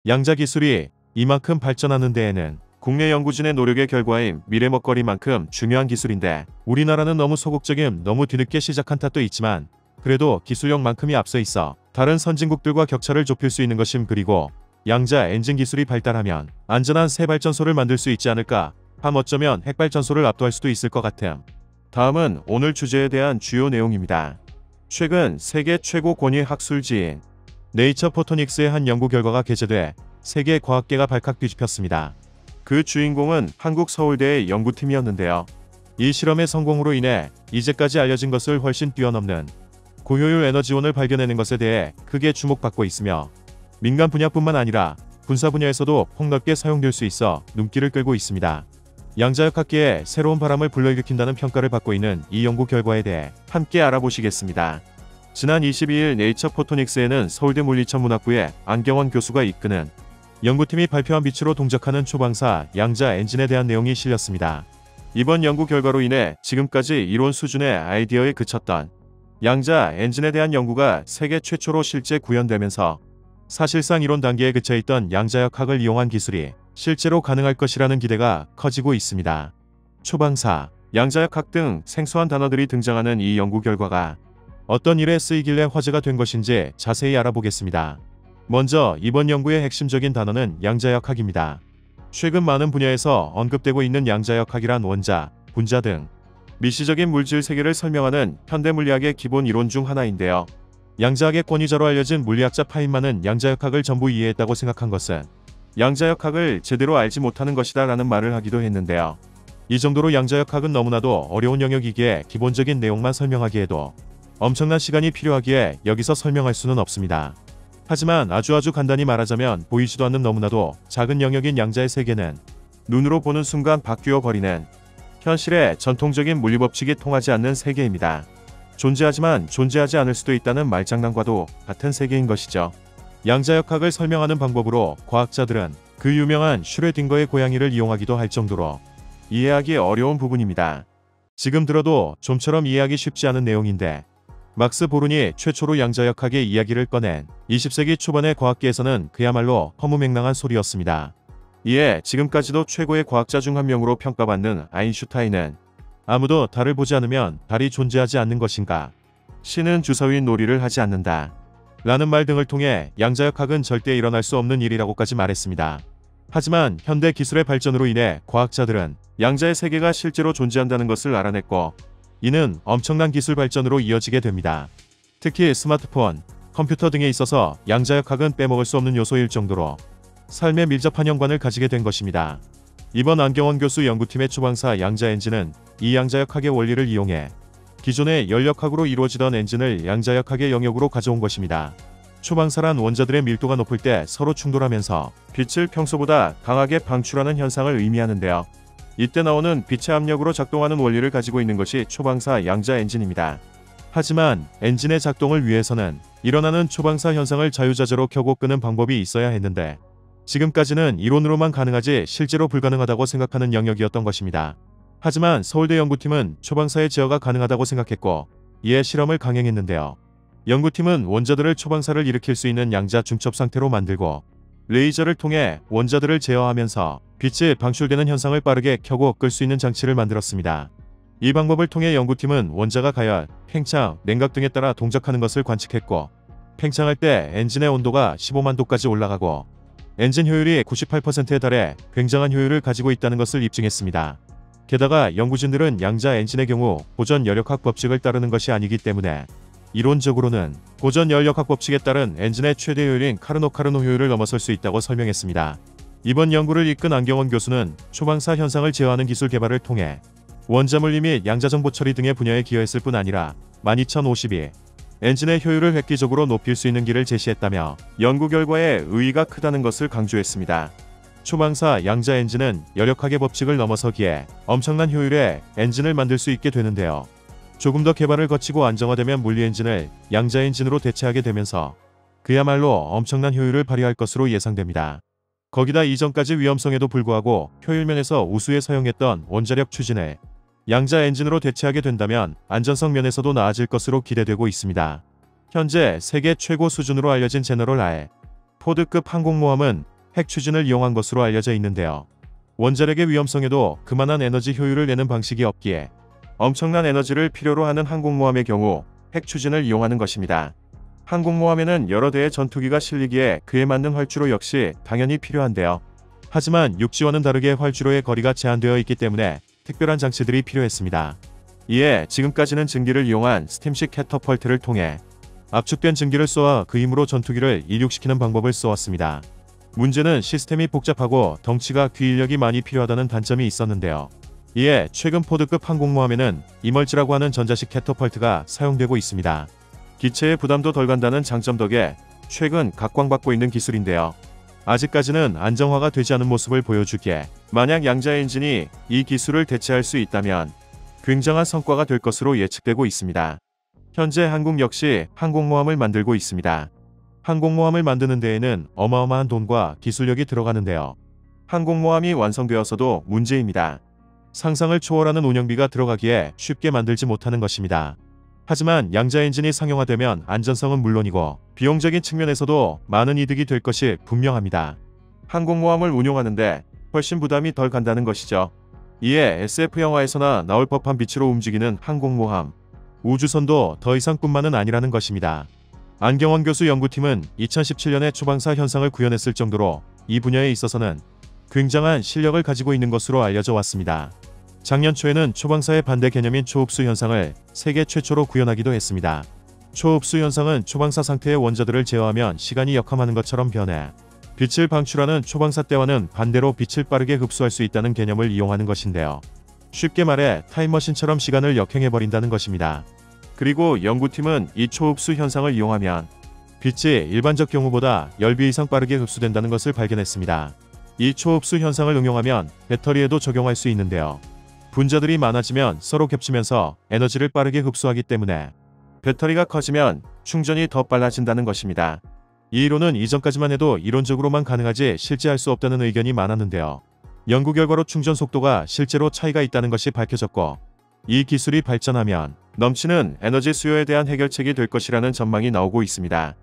양자 기술이 이만큼 발전하는 데에는 국내 연구진의 노력의 결과인 미래 먹거리만큼 중요한 기술인데 우리나라는 너무 소극적임 너무 뒤늦게 시작한 탓도 있지만 그래도 기술력만큼이 앞서 있어 다른 선진국들과 격차를 좁힐 수 있는 것임. 그리고 양자 엔진 기술이 발달하면 안전한 새 발전소를 만들 수 있지 않을까. 함 어쩌면 핵발전소를 압도할 수도 있을 것 같음. 다음은 오늘 주제에 대한 주요 내용입니다. 최근 세계 최고 권위 학술지인 네이처 포토닉스의 한 연구 결과가 게재돼 세계 과학계가 발칵 뒤집혔습니다. 그 주인공은 한국 서울대의 연구팀이었는데요. 이 실험의 성공으로 인해 이제까지 알려진 것을 훨씬 뛰어넘는 고효율 에너지원을 발견해낸 것에 대해 크게 주목받고 있으며 민간 분야뿐만 아니라 군사 분야에서도 폭넓게 사용될 수 있어 눈길을 끌고 있습니다. 양자역학계에 새로운 바람을 불러일으킨다는 평가를 받고 있는 이 연구 결과에 대해 함께 알아보시겠습니다. 지난 22일 네이처 포토닉스에는 서울대 물리천문학부의 안경원 교수가 이끄는 연구팀이 발표한 빛으로 동작하는 초방사 양자 엔진에 대한 내용이 실렸습니다. 이번 연구 결과로 인해 지금까지 이론 수준의 아이디어에 그쳤던 양자 엔진에 대한 연구가 세계 최초로 실제 구현되면서 사실상 이론 단계에 그쳐있던 양자역학을 이용한 기술이 실제로 가능할 것이라는 기대가 커지고 있습니다. 초방사, 양자역학 등 생소한 단어들이 등장하는 이 연구 결과가 어떤 일에 쓰이길래 화제가 된 것인지 자세히 알아보겠습니다. 먼저 이번 연구의 핵심적인 단어는 양자역학입니다. 최근 많은 분야에서 언급되고 있는 양자역학이란 원자, 분자 등 미시적인 물질 세계를 설명하는 현대물리학의 기본 이론 중 하나인데요. 양자학의 권위자로 알려진 물리학자 파인만은 양자역학을 전부 이해했다고 생각한 것은 양자역학을 제대로 알지 못하는 것이다 라는 말을 하기도 했는데요. 이 정도로 양자역학은 너무나도 어려운 영역이기에 기본적인 내용만 설명하기에도 엄청난 시간이 필요하기에 여기서 설명할 수는 없습니다. 하지만 아주 간단히 말하자면 보이지도 않는 너무나도 작은 영역인 양자의 세계는 눈으로 보는 순간 바뀌어 버리는 현실의 전통적인 물리법칙이 통하지 않는 세계입니다. 존재하지만 존재하지 않을 수도 있다는 말장난과도 같은 세계인 것이죠. 양자역학을 설명하는 방법으로 과학자들은 그 유명한 슈레딩거의 고양이를 이용하기도 할 정도로 이해하기 어려운 부분입니다. 지금 들어도 좀처럼 이해하기 쉽지 않은 내용인데 막스 보른이 최초로 양자역학의 이야기를 꺼낸 20세기 초반의 과학계에서는 그야말로 허무맹랑한 소리였습니다. 이에 지금까지도 최고의 과학자 중 한 명으로 평가받는 아인슈타인은 아무도 달을 보지 않으면 달이 존재하지 않는 것인가? 신은 주사위인 놀이를 하지 않는다. 라는 말 등을 통해 양자역학은 절대 일어날 수 없는 일이라고까지 말했습니다. 하지만 현대 기술의 발전으로 인해 과학자들은 양자의 세계가 실제로 존재한다는 것을 알아냈고 이는 엄청난 기술 발전으로 이어지게 됩니다. 특히 스마트폰, 컴퓨터 등에 있어서 양자역학은 빼먹을 수 없는 요소일 정도로 삶에 밀접한 연관을 가지게 된 것입니다. 이번 안경원 교수 연구팀의 초방사 양자 엔진은 이 양자역학의 원리를 이용해 기존의 열역학으로 이루어지던 엔진을 양자역학의 영역으로 가져온 것입니다. 초방사란 원자들의 밀도가 높을 때 서로 충돌하면서 빛을 평소보다 강하게 방출하는 현상을 의미하는데요. 이때 나오는 빛의 압력으로 작동하는 원리를 가지고 있는 것이 초방사 양자 엔진입니다. 하지만 엔진의 작동을 위해서는 일어나는 초방사 현상을 자유자재로 켜고 끄는 방법이 있어야 했는데 지금까지는 이론으로만 가능하지 실제로 불가능하다고 생각하는 영역이었던 것입니다. 하지만 서울대 연구팀은 초방사의 제어가 가능하다고 생각했고 이에 실험을 강행했는데요. 연구팀은 원자들을 초방사를 일으킬 수 있는 양자 중첩 상태로 만들고 레이저를 통해 원자들을 제어하면서 빛이 방출되는 현상을 빠르게 켜고 끌 수 있는 장치를 만들었습니다. 이 방법을 통해 연구팀은 원자가 가열, 팽창, 냉각 등에 따라 동작하는 것을 관측했고 팽창할 때 엔진의 온도가 15만 도까지 올라가고 엔진 효율이 98%에 달해 굉장한 효율을 가지고 있다는 것을 입증했습니다. 게다가 연구진들은 양자 엔진의 경우 고전 열역학 법칙을 따르는 것이 아니기 때문에 이론적으로는 고전 열역학 법칙에 따른 엔진의 최대 효율인 카르노 효율을 넘어설 수 있다고 설명했습니다. 이번 연구를 이끈 안경원 교수는 초방사 현상을 제어하는 기술 개발을 통해 원자물리 및 양자정보 처리 등의 분야에 기여했을 뿐 아니라 12052 엔진의 효율을 획기적으로 높일 수 있는 길을 제시했다며 연구 결과에 의의가 크다는 것을 강조했습니다. 초방사 양자 엔진은 열역학의 법칙을 넘어서기에 엄청난 효율의 엔진을 만들 수 있게 되는데요. 조금 더 개발을 거치고 안정화되면 물리 엔진을 양자 엔진으로 대체하게 되면서 그야말로 엄청난 효율을 발휘할 것으로 예상됩니다. 거기다 이전까지 위험성에도 불구하고 효율면에서 우수에 사용했던 원자력 추진을 양자 엔진으로 대체하게 된다면 안전성 면에서도 나아질 것으로 기대되고 있습니다. 현재 세계 최고 수준으로 알려진 제너럴 포드급 항공모함은 핵 추진을 이용한 것으로 알려져 있는데요. 원자력의 위험성에도 그만한 에너지 효율을 내는 방식이 없기에 엄청난 에너지를 필요로 하는 항공모함의 경우 핵 추진을 이용하는 것입니다. 항공모함에는 여러 대의 전투기가 실리기에 그에 맞는 활주로 역시 당연히 필요한데요. 하지만 육지와는 다르게 활주로의 거리가 제한되어 있기 때문에 특별한 장치들이 필요했습니다. 이에 지금까지는 증기를 이용한 스팀식 캐터펄트를 통해 압축된 증기를 쏘아 그 힘으로 전투기를 이륙시키는 방법을 써왔습니다. 문제는 시스템이 복잡하고 덩치가 귀인력이 많이 필요하다는 단점이 있었는데요. 이에 최근 포드급 항공모함에는 이멀지라고 하는 전자식 캐터펄트가 사용되고 있습니다. 기체의 부담도 덜 간다는 장점 덕에 최근 각광받고 있는 기술인데요. 아직까지는 안정화가 되지 않은 모습을 보여주기에 만약 양자 엔진이 이 기술을 대체할 수 있다면 굉장한 성과가 될 것으로 예측되고 있습니다. 현재 한국 역시 항공모함을 만들고 있습니다. 항공모함을 만드는 데에는 어마어마한 돈과 기술력이 들어가는데요. 항공모함이 완성되어서도 문제입니다. 상상을 초월하는 운영비가 들어가기에 쉽게 만들지 못하는 것입니다. 하지만 양자 엔진이 상용화되면 안전성은 물론이고 비용적인 측면에서도 많은 이득이 될 것이 분명합니다. 항공모함을 운용하는데 훨씬 부담이 덜 간다는 것이죠. 이에 SF 영화에서나 나올 법한 빛으로 움직이는 항공모함, 우주선도 더 이상 꿈만은 아니라는 것입니다. 안경원 교수 연구팀은 2017년에 초방사 현상을 구현했을 정도로 이 분야에 있어서는 굉장한 실력을 가지고 있는 것으로 알려져 왔습니다. 작년 초에는 초방사의 반대 개념인 초흡수 현상을 세계 최초로 구현하기도 했습니다. 초흡수 현상은 초방사 상태의 원자들을 제어하면 시간이 역함하는 것처럼 변해 빛을 방출하는 초방사 때와는 반대로 빛을 빠르게 흡수할 수 있다는 개념을 이용하는 것인데요. 쉽게 말해 타임머신처럼 시간을 역행해버린다는 것입니다. 그리고 연구팀은 이 초흡수 현상을 이용하면 빛이 일반적 경우보다 10배 이상 빠르게 흡수된다는 것을 발견했습니다. 이 초흡수 현상을 응용하면 배터리에도 적용할 수 있는데요. 분자들이 많아지면 서로 겹치면서 에너지를 빠르게 흡수하기 때문에 배터리가 커지면 충전이 더 빨라진다는 것입니다. 이 이론은 이전까지만 해도 이론적으로만 가능하지 실제 할 수 없다는 의견이 많았는데요. 연구 결과로 충전 속도가 실제로 차이가 있다는 것이 밝혀졌고 이 기술이 발전하면 넘치는 에너지 수요에 대한 해결책이 될 것이라는 전망이 나오고 있습니다.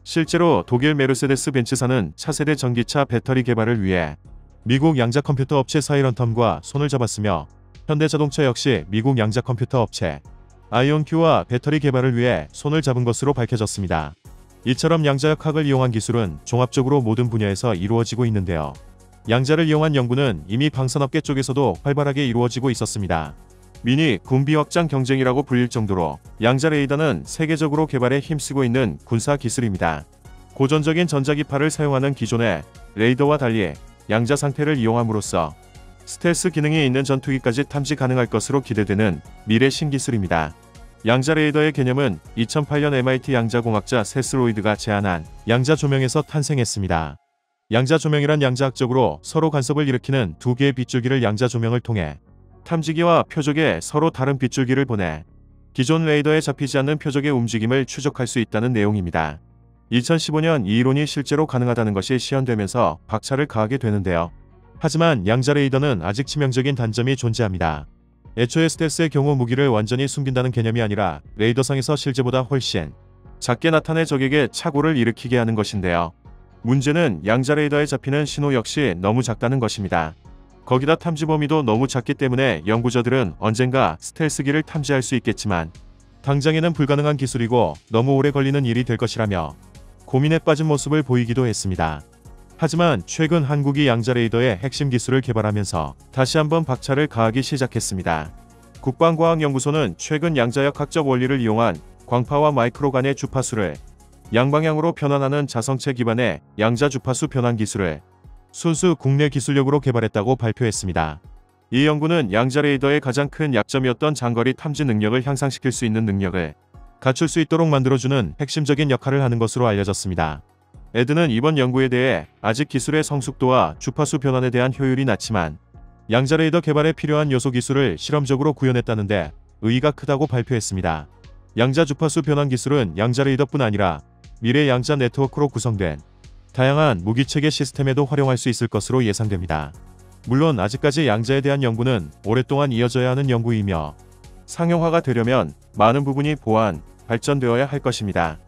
실제로 독일 메르세데스 벤츠사는 차세대 전기차 배터리 개발을 위해 미국 양자 컴퓨터 업체 사이런텀과 손을 잡았으며 현대자동차 역시 미국 양자 컴퓨터 업체 아이온큐와 배터리 개발을 위해 손을 잡은 것으로 밝혀졌습니다. 이처럼 양자역학을 이용한 기술은 종합적으로 모든 분야에서 이루어지고 있는데요. 양자를 이용한 연구는 이미 방산업계 쪽에서도 활발하게 이루어지고 있었습니다. 미니 군비 확장 경쟁이라고 불릴 정도로 양자 레이더는 세계적으로 개발에 힘쓰고 있는 군사 기술입니다. 고전적인 전자기파를 사용하는 기존의 레이더와 달리 양자 상태를 이용함으로써 스텔스 기능이 있는 전투기까지 탐지 가능할 것으로 기대되는 미래 신기술입니다. 양자 레이더의 개념은 2008년 MIT 양자공학자 세스 로이드가 제안한 양자 조명에서 탄생했습니다. 양자 조명이란 양자학적으로 서로 간섭을 일으키는 두 개의 빗줄기를 양자 조명을 통해 탐지기와 표적에 서로 다른 빗줄기를 보내 기존 레이더에 잡히지 않는 표적의 움직임을 추적할 수 있다는 내용입니다. 2015년 이 이론이 실제로 가능하다는 것이 시연되면서 박차를 가하게 되는데요. 하지만 양자 레이더는 아직 치명적인 단점이 존재합니다. 애초에 스텔스의 경우 무기를 완전히 숨긴다는 개념이 아니라 레이더상에서 실제보다 훨씬 작게 나타내 적에게 착오를 일으키게 하는 것인데요. 문제는 양자 레이더에 잡히는 신호 역시 너무 작다는 것입니다. 거기다 탐지 범위도 너무 작기 때문에 연구자들은 언젠가 스텔스기를 탐지할 수 있겠지만 당장에는 불가능한 기술이고 너무 오래 걸리는 일이 될 것이라며 고민에 빠진 모습을 보이기도 했습니다. 하지만 최근 한국이 양자 레이더의 핵심 기술을 개발하면서 다시 한번 박차를 가하기 시작했습니다. 국방과학연구소는 최근 양자역학적 원리를 이용한 광파와 마이크로 간의 주파수를 양방향으로 변환하는 자성체 기반의 양자 주파수 변환 기술을 순수 국내 기술력으로 개발했다고 발표했습니다. 이 연구는 양자 레이더의 가장 큰 약점이었던 장거리 탐지 능력을 향상시킬 수 있는 능력을 갖출 수 있도록 만들어주는 핵심적인 역할을 하는 것으로 알려졌습니다. 에드는 이번 연구에 대해 아직 기술의 성숙도와 주파수 변환에 대한 효율이 낮지만 양자 레이더 개발에 필요한 요소 기술을 실험적으로 구현했다는데 의의가 크다고 발표했습니다. 양자 주파수 변환 기술은 양자 레이더뿐 아니라 미래 양자 네트워크로 구성된 다양한 무기체계 시스템에도 활용할 수 있을 것으로 예상됩니다. 물론 아직까지 양자에 대한 연구는 오랫동안 이어져야 하는 연구이며 상용화가 되려면 많은 부분이 보완, 발전되어야 할 것입니다.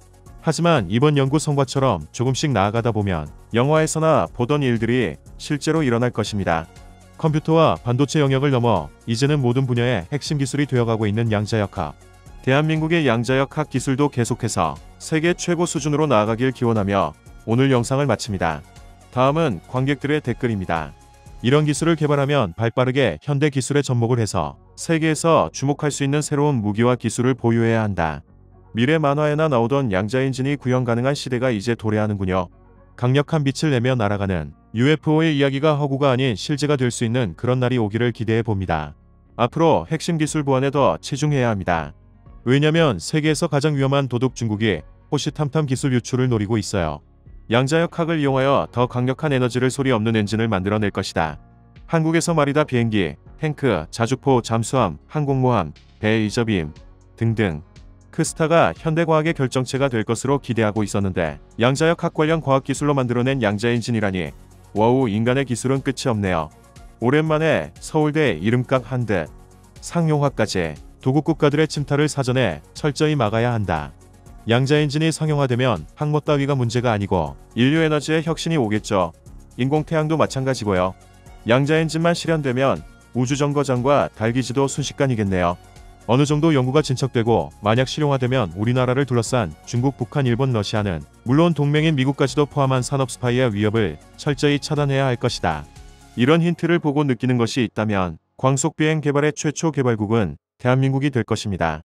하지만 이번 연구 성과처럼 조금씩 나아가다 보면 영화에서나 보던 일들이 실제로 일어날 것입니다. 컴퓨터와 반도체 영역을 넘어 이제는 모든 분야의 핵심 기술이 되어가고 있는 양자역학. 대한민국의 양자역학 기술도 계속해서 세계 최고 수준으로 나아가길 기원하며 오늘 영상을 마칩니다. 다음은 관객들의 댓글입니다. 이런 기술을 개발하면 발빠르게 현대 기술에 접목을 해서 세계에서 주목할 수 있는 새로운 무기와 기술을 보유해야 한다. 미래 만화에나 나오던 양자 엔진이 구현 가능한 시대가 이제 도래하는군요. 강력한 빛을 내며 날아가는 UFO의 이야기가 허구가 아닌 실제가 될 수 있는 그런 날이 오기를 기대해 봅니다. 앞으로 핵심 기술 보완에 더 치중해야 합니다. 왜냐면 세계에서 가장 위험한 도둑 중국이 호시탐탐 기술 유출을 노리고 있어요. 양자역학을 이용하여 더 강력한 에너지를 소리 없는 엔진을 만들어낼 것이다. 한국에서 말이다 비행기, 탱크, 자주포, 잠수함, 항공모함, 배, 이저빔 등등 크스타가 현대과학의 결정체가 될 것으로 기대하고 있었는데 양자역학 관련 과학기술로 만들어낸 양자엔진이라니 와우, 인간의 기술은 끝이 없네요. 오랜만에 서울대 이름값 한 듯. 상용화까지 도국 국가들의 침탈을 사전에 철저히 막아야 한다. 양자엔진이 상용화되면 항모 따위가 문제가 아니고 인류 에너지의 혁신이 오겠죠. 인공태양도 마찬가지고요. 양자엔진만 실현되면 우주정거장과 달기지도 순식간이겠네요. 어느 정도 연구가 진척되고 만약 실용화되면 우리나라를 둘러싼 중국, 북한, 일본, 러시아는 물론 동맹인 미국까지도 포함한 산업 스파이의 위협을 철저히 차단해야 할 것이다. 이런 힌트를 보고 느끼는 것이 있다면 광속비행 개발의 최초 개발국은 대한민국이 될 것입니다.